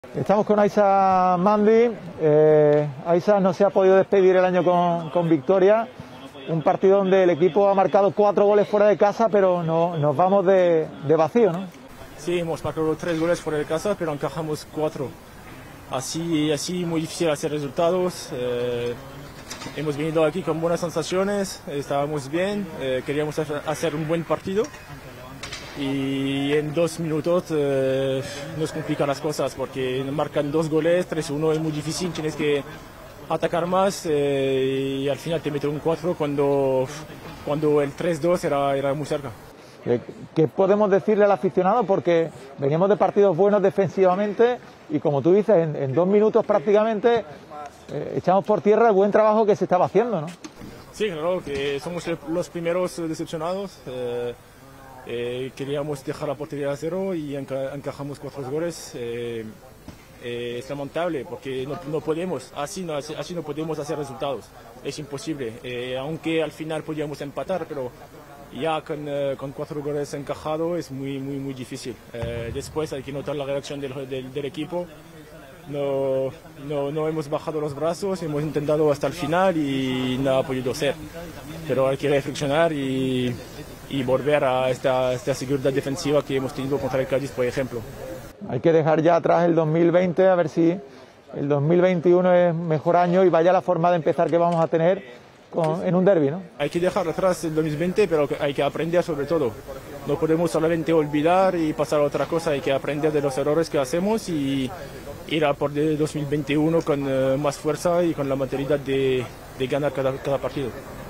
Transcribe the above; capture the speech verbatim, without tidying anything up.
Estamos con Aisa Mandi. Eh, Aisa no se ha podido despedir el año con, con victoria. Un partido donde el equipo ha marcado cuatro goles fuera de casa, pero no, nos vamos de, de vacío, ¿no? Sí, hemos marcado tres goles fuera de casa, pero encajamos cuatro. Así, así muy difícil hacer resultados. Eh, hemos venido aquí con buenas sensaciones, estábamos bien, eh, queríamos hacer un buen partido. Y en dos minutos eh, nos complican las cosas porque marcan dos goles, tres uno es muy difícil, tienes que atacar más eh, y al final te meten un cuatro cuando, cuando el tres dos era, era muy cerca. ¿Qué podemos decirle al aficionado? Porque veníamos de partidos buenos defensivamente y como tú dices, en, en dos minutos prácticamente eh, echamos por tierra el buen trabajo que se estaba haciendo, ¿no? Sí, claro, que somos los primeros decepcionados. Eh, Eh, queríamos dejar la portería a cero y enca encajamos cuatro goles. Eh, eh, es lamentable porque no, no podemos, así no, así no podemos hacer resultados. Es imposible, eh, aunque al final podíamos empatar, pero ya con, eh, con cuatro goles encajados es muy, muy, muy difícil. Eh, después hay que notar la reacción del, del, del equipo. No, no, no hemos bajado los brazos, hemos intentado hasta el final y nada ha podido ser. Pero hay que reflexionar y, y volver a esta, esta seguridad defensiva que hemos tenido contra el Cádiz, por ejemplo. Hay que dejar ya atrás el dos mil veinte, a ver si el dos mil veintiuno es mejor año y vaya la forma de empezar que vamos a tener con, en un derbi, ¿no? Hay que dejar atrás el dos mil veinte, pero hay que aprender sobre todo. No podemos solamente olvidar y pasar a otra cosa, hay que aprender de los errores que hacemos y ir a por el dos mil veintiuno con uh, más fuerza y con la mentalidad de, de ganar cada, cada partido.